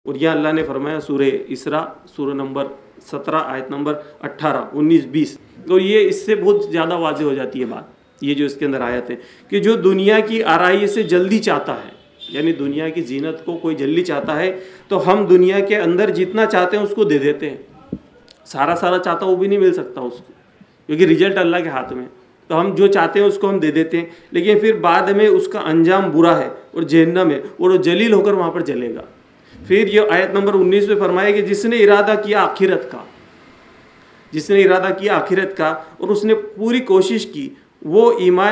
اور یہ اللہ نے فرمایا سورہ اسراء سورہ نمبر 17 آیت نمبر 18 19 20. تو یہ اس سے بہت زیادہ واضح ہو جاتی ہے بات، یہ جو اس کے اندر آیت ہے کہ جو دنیا کی آرائی سے جلدی چاہتا ہے، یعنی دنیا کی زینت کو کوئی جلدی چاہتا ہے تو ہم دنیا کے اندر جتنا چاہتے ہیں اس کو دے دیتے ہیں. سارا چاہتا وہ بھی نہیں مل سکتا اس کو، کیونکہ رزلٹ اللہ کے ہاتھ میں. تو ہم جو چاہتے ہیں اس کو ہم دے دیتے ہیں، لیکن پھر بعد میں اس کا انجام برا ہے اور جہنم ہے اور وہ ذلیل ہو کر وہاں پر جلے گا. پھر یہ آیت نمبر 19 میں فرمایا کہ جس نے ارادہ کیا آخرت کا، جس نے ارادہ کیا آخرت کا اور اس نے پوری کوشش کی، وہ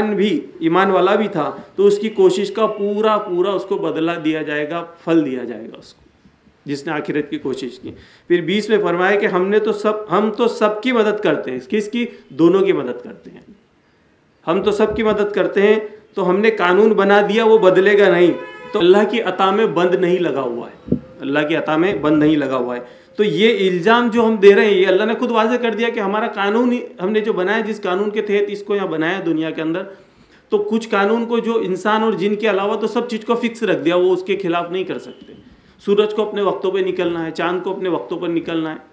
ایمان والا بھی تھا، تو اس کی کوشش کا پورا اس کو بدلہ دیا جائے گا، پھل دیا جائے گا اس کو، جس نے آخرت کی کوشش کی. پھر 20 میں فرمایا کہ ہم تو سب کی مدد کرتے ہیں. کس کی؟ دونوں کی مدد کرتے ہیں. ہم تو سب کی مدد کرتے ہیں. تو ہم نے قانون بنا دیا، وہ بدلے گا نہیں. تو اللہ کی عطا میں بند نہیں لگا ہوا ہے، اللہ کی عطا میں بند نہیں لگا ہوا ہے. تو یہ الزام جو ہم دے رہے ہیں، یہ اللہ نے خود واضح کر دیا کہ ہمارا قانون ہم نے جو بنایا، جس قانون کے تحت اس کو یہاں بنایا دنیا کے اندر، تو کچھ قانون کو جو انسان اور جن کے علاوہ تو سب چیز کو فکس رکھ دیا، وہ اس کے خلاف نہیں کر سکتے. سورج کو اپنے وقتوں پہ نکلنا ہے، چاند کو اپنے وقتوں پر نکلنا ہے،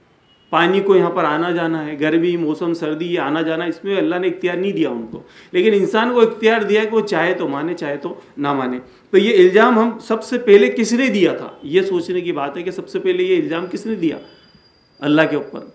پانی کو یہاں پر آنا جانا ہے، گرمی موسم سردی یہ آنا جانا، اس میں اللہ نے اختیار نہیں دیا ان کو، لیکن انسان کو اختیار دیا کہ وہ چاہے تو مانے چاہے تو نہ مانے. تو یہ الزام ہم سب سے پہلے کس نے دیا تھا؟ یہ سوچنے کی بات ہے کہ سب سے پہلے یہ الزام کس نے دیا اللہ کے اوپر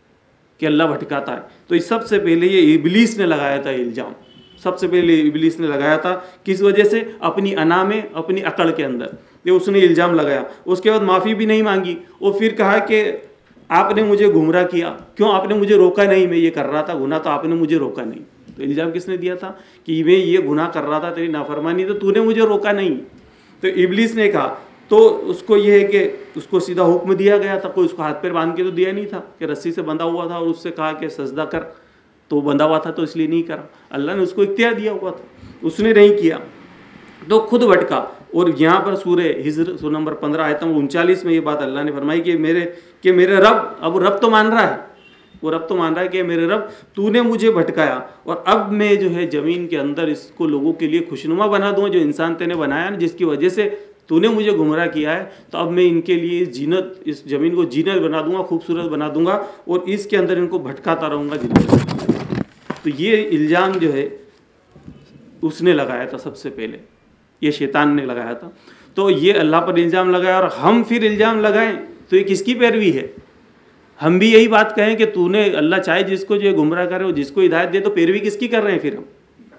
کہ اللہ بھٹکاتا ہے. تو اس سب سے پہلے یہ ابلیس نے لگایا تھا الزام. سب سے پہلے ابلیس نے لگایا تھا. کس وجہ سے؟ اپنی انا میں، اپنی عقل کے اندر یہ اس نے الزام لگایا. اس کے بعد معافی بھی نہیں مانگی، اور پھر کہا کہ آپ نے مجھے گمراہ کیا، کیوں آپ نے مجھے روکا نہیں، میں یہ کر رہا تھا گناہ تو آپ نے مجھے روکا نہیں. تو الزام کس نے دیا تھا کہ میں یہ گناہ کر رہا تھا، تیری نافرمانی، تو نے مجھے روکا نہیں. تو ابلیس نے کہا، تو اس کو یہ ہے کہ اس کو سیدھا حکم دیا گیا تھا، کوئی اس کو ہاتھ پیر باندھ کے تو دیا نہیں تھا کہ رسی سے بندھا ہوا تھا اور اس سے کہا کہ سجدہ کر، تو بندھا ہوا تھا تو اس لیے نہیں کرا. اللہ نے اس کو اختیار دیا ہوا تھا، اس نے نہیں کیا تو خود بھٹکا. اور یہاں پر سورہ ہجر سورہ نمبر 15 آیت نمبر 39 میں یہ بات اللہ نے فرمائی کہ میرے رب، اب رب تو مان رہا ہے، وہ رب تو مان رہا ہے کہ میرے رب تو نے مجھے بھٹکایا، اور اب میں جو ہے زمین کے اندر اس کو لوگوں کے لیے خوشنما بنا دوں، جو انسان تے نے بنایا نا، جس کی وجہ سے تو نے مجھے گمراہ کیا ہے، تو اب میں ان کے لیے اس زمین کو جینت بنا دوں گا، خوبصورت بنا دوں گا، اور اس کے اندر ان کو بھٹکاتا رہوں گا زندگی. تو یہ الزام جو ہے اس نے لگایا تھا سب سے پہلے، یہ شیطان نے لگایا تھا. تو یہ اللہ پر الزام لگایا، اور ہم پھر الزام لگائیں تو یہ کس کی پیروی ہے؟ ہم بھی یہی بات کہیں کہ تو نے، اللہ چاہے جس کو جو گمراہ کرے اور جس کو ہدایت دے، تو پیروی کس کی کر رہے ہیں پھر ہم؟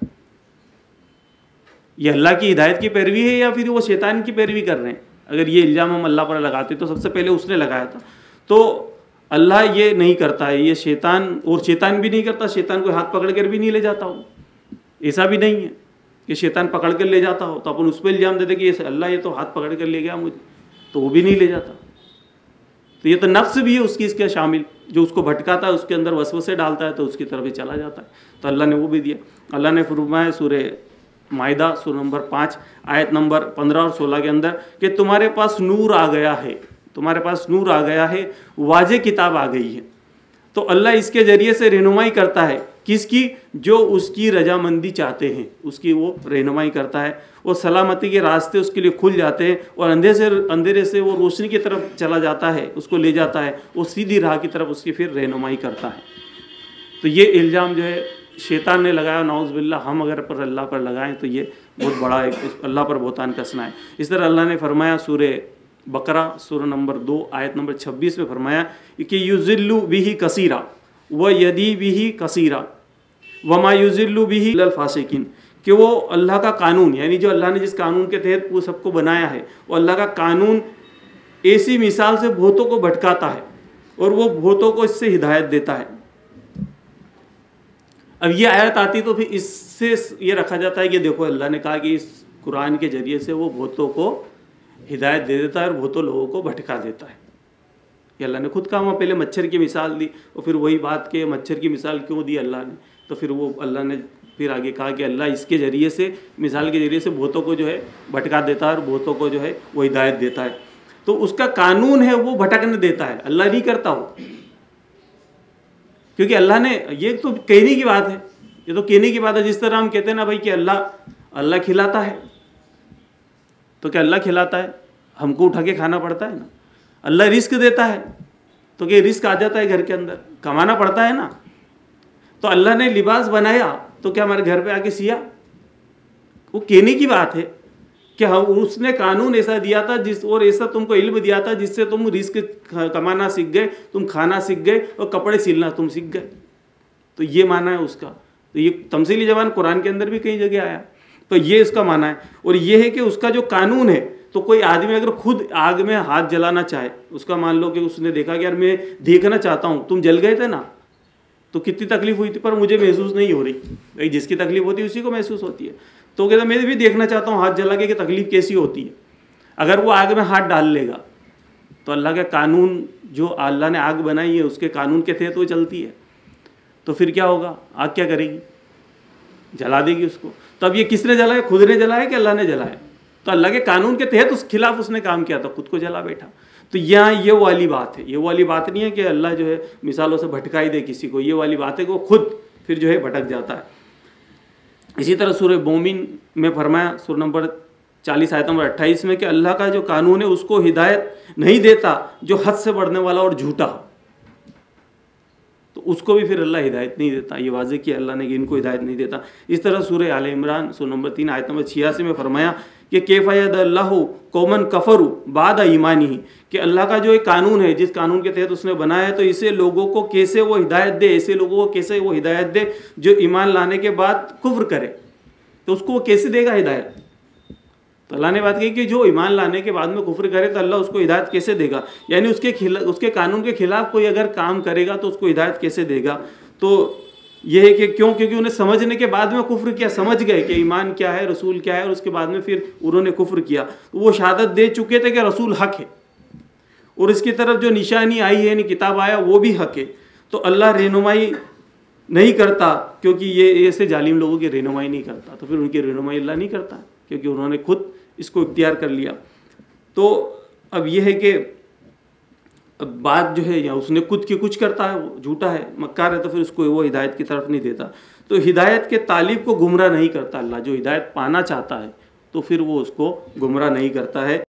یہ اللہ کی ہدایت کی پیروی ہے یا پھر وہ شیطان کی پیروی کر رہے ہیں؟ اگر یہ الزام ہم اللہ پر لگاتے تو سب سے پہلے اس نے لگایا تھا. تو اللہ یہ نہیں کرتا ہے، یہ شیطان، اور شیطان بھی نہیں کرتا. شیطان کو ہاتھ پکڑ کر بھی نہیں لے جاتا ہو، ایسا بھی نہیں ہے کہ شیطان پکڑ کر لے جاتا ہو تو اپن اس پہ الزام دیتے کہ یہ اللہ یہ تو ہاتھ پکڑ کر لے گیا مجھے، تو وہ بھی نہیں لے جاتا. تو یہ تو نفس بھی ہے اس کے شامل، جو اس کو بھٹکاتا ہے، اس کے اندر وسوسے ڈالتا ہے تو اس کی طرف ہی چلا جاتا ہے. تو اللہ نے وہ بھی دیا. اللہ نے فرمایا سورہ مائدہ سورہ نمبر 5 آیت نمبر 15 اور 16 کے اندر کہ تمہارے پاس نور آ گیا ہے، تمہارے پاس نور آ گیا ہے، واضح کتاب آ گئی ہے. تو اللہ اس کے ذریعے سے رہنمائی کرتا ہے، کس کی؟ جو اس کی رضامندی چاہتے ہیں اس کی وہ رہنمائی کرتا ہے، اور سلامتی کے راستے اس کے لیے کھل جاتے ہیں، اور اندھیرے سے وہ روشنی کی طرف چلا جاتا ہے، اس کو لے جاتا ہے، وہ سیدھی راہ کی طرف اس کی پھر رہنمائی کرتا ہے. تو یہ الزام جو ہے شیطان نے لگایا، نعوذ باللہ. ہم اگر پر اللہ پر لگائیں تو یہ بہت بڑا ایک اللہ پر بہتان کسنا ہے. اس طرح اللہ نے فرمایا سورہ بقرہ سورہ نمبر 2 آیت نمبر 26 میں فرمایا کہ یذل بہ کثیرا ویہدی بہ کثیرا وما یذل بہ الا الفاسقین، کہ وہ اللہ کا قانون، یعنی جو اللہ نے جس قانون کے تحت وہ سب کو بنایا ہے، وہ اللہ کا قانون ایسی مثال سے بہتوں کو بھٹکاتا ہے اور وہ بہتوں کو اس سے ہدایت دیتا ہے. اب یہ آیت آتی تو پھر اس سے یہ رکھا جاتا ہے کہ دیکھو اللہ نے کہا کہ اس قرآن کے ذریعے سے وہ بہتوں کو ہدایت دے دیتا ہے اور بہتوں لوگوں کو بھٹکا دیتا ہے. یہ اللہ نے خود کہا. وہاں پہلے مچھر کی مثال دی، اور پھر وہی بات کہ مچھر کی مثال کیوں دی اللہ نے، تو پھر وہ اللہ نے پھر آگے کہا کہ اللہ اس کے ذریعے سے، مثال کے ذریعے سے بہتوں کو جو ہے بھٹکا دیتا ہے اور بہتوں کو جو ہے وہ ہدایت دیتا ہے. تو اس کا قانون ہے وہ بھٹکنے دیتا ہے، اللہ نہیں کرتا ہو. کیونکہ اللہ نے، یہ تو کہنے کی بات ہے، یہ تو کہنے کی بات ہے. جس طرح ہم کہتے ہیں نا بھائی کہ اللہ کھلاتا ہے، تو کیا اللہ کھلاتا ہے؟ ہم کو اٹھا کے کھانا پڑتا ہے نا. اللہ رزق دیتا ہے تو کہ رزق آ جاتا ہے گھر کے اندر, کمانا پڑتا ہے نا. تو اللہ نے لباس بنایا تو کیا ہمارے گھر پہ آ کے سیا؟ وہ کہنے کی بات ہے کہ اس نے قانون ایسا دیا تھا اور ایسا تم کو علم دیا تھا جس سے تم رزق کمانا سیکھ گئے, تم کھانا سیکھ گئے اور کپڑے سلنا تم سیکھ گئے. تو یہ معنی ہے اس کا. تو یہ تمثیلی زبان قرآن کے اندر بھی کئی جگہ آیا. تو یہ اس کا معنی ہے. اور یہ ہے کہ اس کا جو قانون ہے, تو کوئی آدمی اگر خود آگ میں ہاتھ جلانا چاہے, اس کا مان لو کہ اس نے دیکھا کہ یار میں دیکھنا چاہتا ہوں, تم جل گئے تھے نا تو کتنی تکلیف ہوئی تھی, پر مجھے محسوس نہیں ہو رہی. جس کی تکلیف ہوتی ہے اسی کو محسوس ہوتی ہے. تو کہتا میں بھی دیکھنا چاہتا ہوں ہاتھ جلا کے کہ تکلیف کیسی ہوتی ہے. اگر وہ آگ میں ہاتھ ڈال لے گا تو اللہ کا قانون جو اللہ نے آگ بنائی ہے اس کے قانون کے تحت وہ چلتی ہے. تو پھر کیا ہوگا؟ آگ کیا کرے گی؟ جلا دے گی اس کو. تو اب یہ کس نے جلایا؟ خود نے جلایا کہ اللہ نے جلایا؟ تو اللہ کے قانون کے تحت اس خلاف اس نے کام کیا تھا, خود کو جلا بیٹھا. تو یہاں یہ والی بات ہے. یہ والی بات نہیں ہے کہ اللہ جو ہے مثالوں سے بھٹکائی دے کسی کو. یہ والی بات ہے کہ وہ خود پھر جو ہے بھٹک جاتا ہے. اسی طرح سورہ مومن میں فرمایا, سورہ نمبر 40 آیت نمبر 28 میں, کہ اللہ کا جو قانون ہے اس کو ہدایت نہیں دیتا جو حد سے بڑھنے والا اور جھوٹا ہو. تو اس کو بھی پھر اللہ ہدایت نہیں دیتا. یہ واضح کیا اللہ نے کہ ان کو ہدایت نہیں دیتا. اس طرح سورہ آل عمران سورہ نمبر 3 آیت نمبر 86 میں فرمایا کہ کیف یہد اللہ قوما کفروا بعد ایمانہم, کہ اللہ کا جو ایک قانون ہے جس قانون کے تحت اس نے بنایا ہے, تو اسے لوگوں کو کیسے وہ ہدایت دے, ایسے لوگوں کو کیسے وہ ہدایت دے جو ایمان لانے کے بعد کفر کرے. تو اس کو وہ کیسے دے گا ہدایت؟ تو اللہ نے بات کہی کہ جو ایمان لانے کے بعد میں کفر کرے تو اللہ اس کو ہدایت کیسے دے گا؟ یعنی اس کے قانون کے خلاف کوئی اگر کام کرے گا تو اس کو ہدایت کیسے دے گا؟ تو یہ ہے کہ کیونکہ انہیں سمجھنے کے بعد میں کفر کیا, سمجھ گئے کہ ایمان کیا ہے, رسول کیا ہے, اور اس کے بعد میں پھر انہوں نے کفر کیا. وہ شہادت دے چکے تھے کہ رسول حق ہے, اور اس کی طرف جو نشانی آئی ہے یعنی کتاب آیا وہ بھی حق ہے. تو اللہ رہنمائی نہیں کرتا, کیونکہ یہ ایسے ظالم لوگوں کی رہنمائی نہیں کرتا. تو پھر ان کی رہنمائی اللہ نہیں کرتا کیونکہ انہوں نے خود اس کو اختیار کر لیا. تو اب یہ ہے کہ بات جو ہے یا اس نے خود کی کچھ کرتا ہے, وہ جھوٹا ہے, مکار ہے, تو پھر اس کو وہ ہدایت کی طرف نہیں دیتا. تو ہدایت کے طالب کو گمراہ نہیں کرتا اللہ. جو ہدایت پانا چاہتا ہے تو پھر وہ اس کو گمراہ نہیں کرتا ہے.